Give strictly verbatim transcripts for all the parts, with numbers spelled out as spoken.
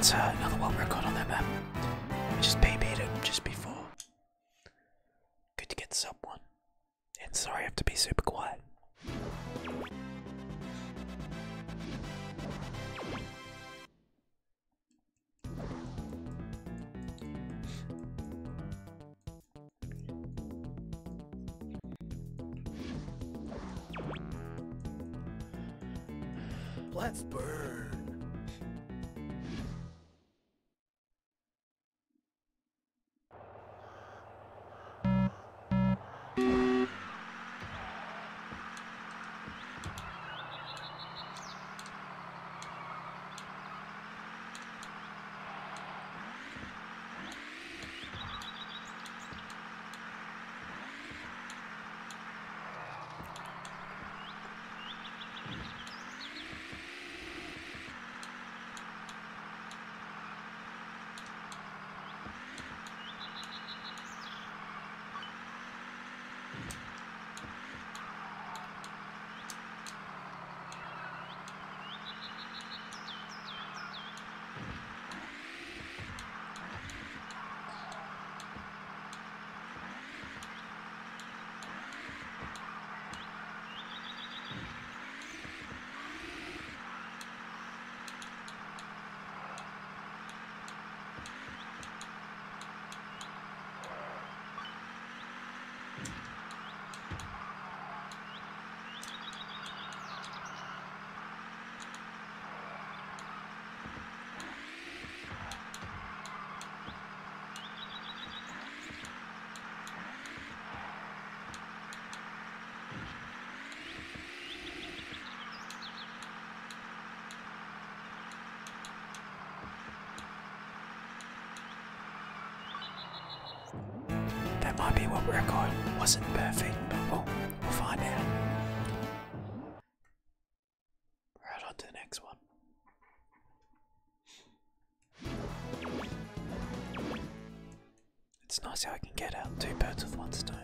That's uh, another world record on that map. I just P B'd it just before. Good to get sub one. And sorry I have to be super quiet. Let's burn. That might be what record. Wasn't perfect, but we'll, we'll find out. Right on to the next one. It's nice how I can get out two birds with one stone.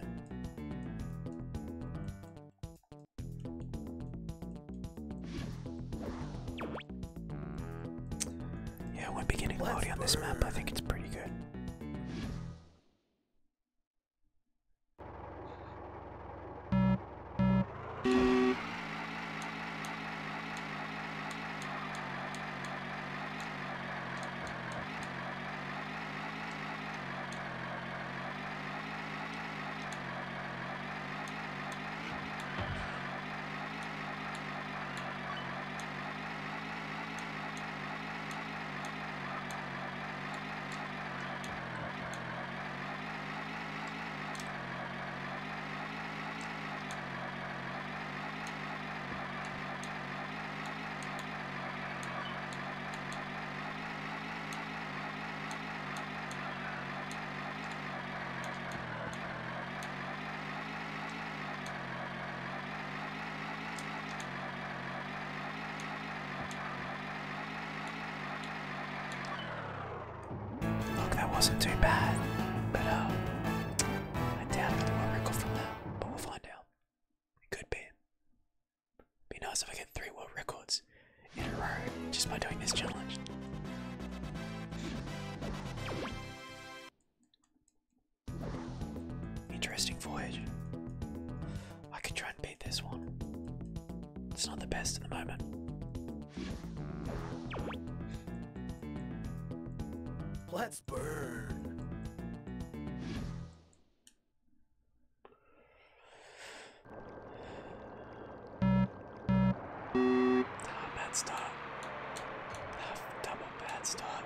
Yeah, when beginning loading on this map, I think it's pretty good. Look, that wasn't too bad, but uh, I doubt another world record from that, but we'll find out. It could be. Be nice if I get three world records in a row just by doing this challenge. Interesting voyage. I could try and beat this one. It's not the best at the moment. Let's burn. Oh, bad start. Oh, double bad start.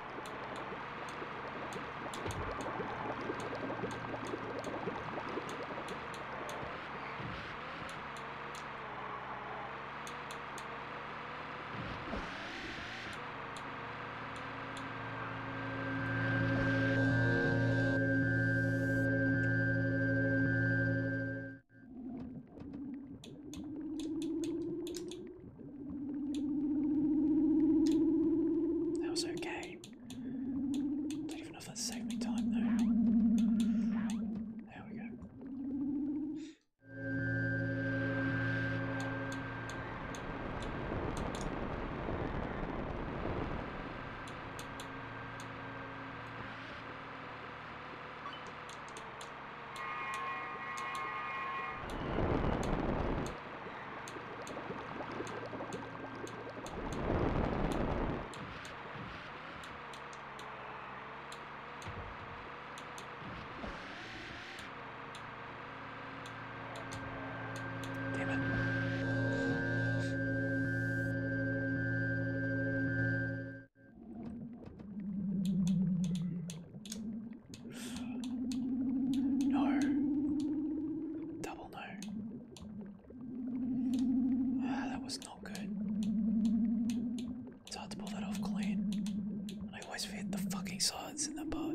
saw it's in that part.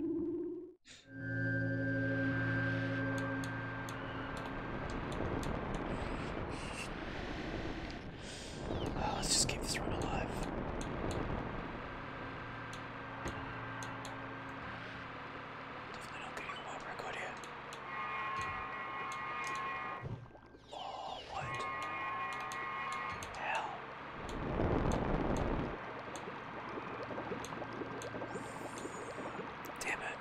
Oh, let's just keep this run alive. Definitely not getting a world record here. Oh, what? Hell. Damn it.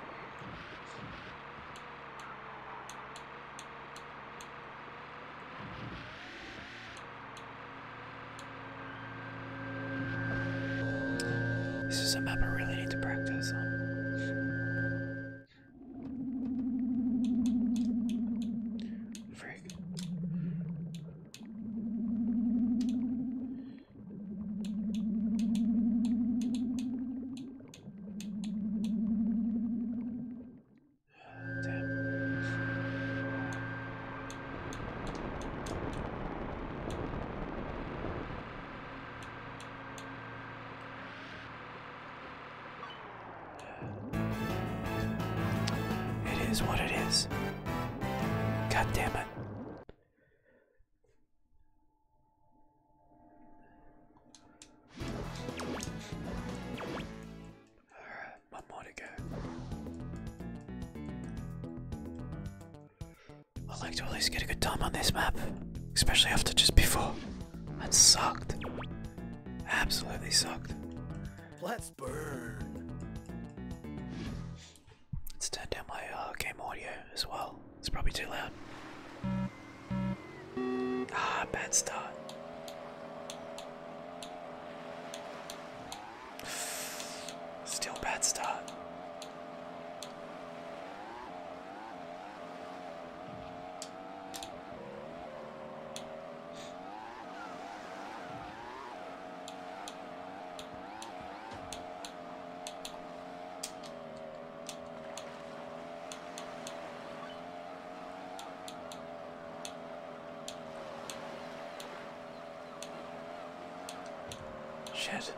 This is a map I really need to practice on. Freak. Damn. It is what it is. God damn it. Alright, one more to go. I'd like to at least get a good time on this map, especially after just before. That sucked. Absolutely sucked. Let's burn. Let's turn down my uh, game audio as well. It's probably too loud. Ah, bad start. Still bad start. Shit.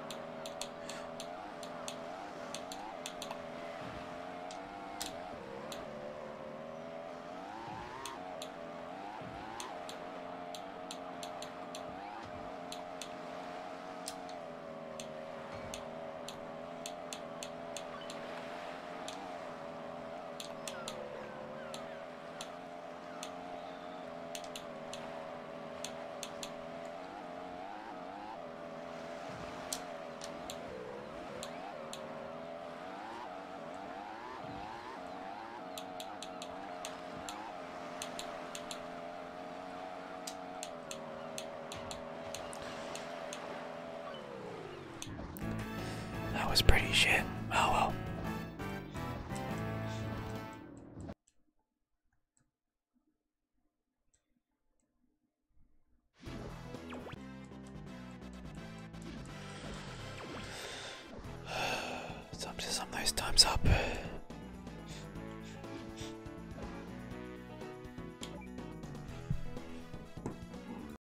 That was pretty shit. Oh well. Time to sum those times up.